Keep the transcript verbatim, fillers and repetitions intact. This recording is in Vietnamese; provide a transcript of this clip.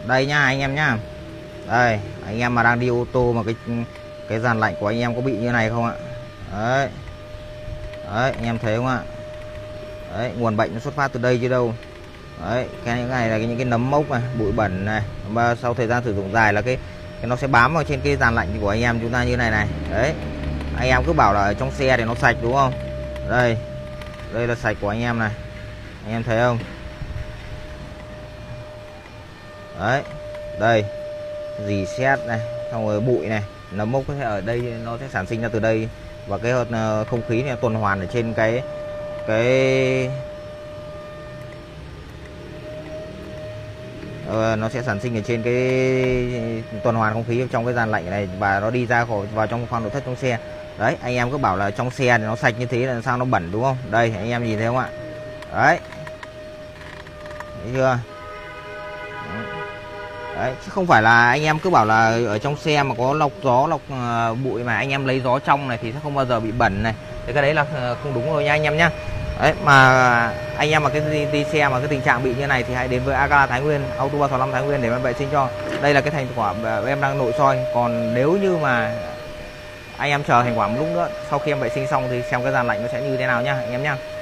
Đây nhá anh em nhá. Đây anh em mà đang đi ô tô mà cái cái dàn lạnh của anh em có bị như này không ạ? Đấy đấy anh em thấy không ạ? Đấy, nguồn bệnh nó xuất phát từ đây chứ đâu. Đấy, cái những này là cái, những cái nấm mốc này, bụi bẩn này, và sau thời gian sử dụng dài là cái, cái nó sẽ bám vào trên cái dàn lạnh của anh em chúng ta như này này. Đấy, anh em cứ bảo là ở trong xe thì nó sạch đúng không? Đây, đây là sạch của anh em này, anh em thấy không? Đấy, đây, dì xét này, xong rồi bụi này, nấm mốc có thể ở đây nó sẽ sản sinh ra từ đây, và cái không khí này tuần hoàn ở trên cái cái Ờ, nó sẽ sản sinh ở trên cái tuần hoàn không khí trong cái dàn lạnh này, và nó đi ra khỏi vào trong khoang nội thất trong xe. Đấy, anh em cứ bảo là trong xe thì nó sạch như thế là sao nó bẩn đúng không? Đây anh em nhìn thấy không ạ? Đấy, thấy chưa? Đấy, chứ không phải là anh em cứ bảo là ở trong xe mà có lọc gió lọc uh, bụi mà anh em lấy gió trong này thì sẽ không bao giờ bị bẩn này. Thế cái đấy là uh, không đúng rồi nha anh em nhá. Đấy, mà anh em mà cái đi, đi xe mà cái tình trạng bị như này thì hãy đến với Aga Thái Nguyên, Auto ba sáu năm Thái Nguyên để em vệ sinh cho. Đây là cái thành quả em đang nội soi. Còn nếu như mà anh em chờ thành quả một lúc nữa, sau khi em vệ sinh xong thì xem cái dàn lạnh nó sẽ như thế nào nhá anh em nhá.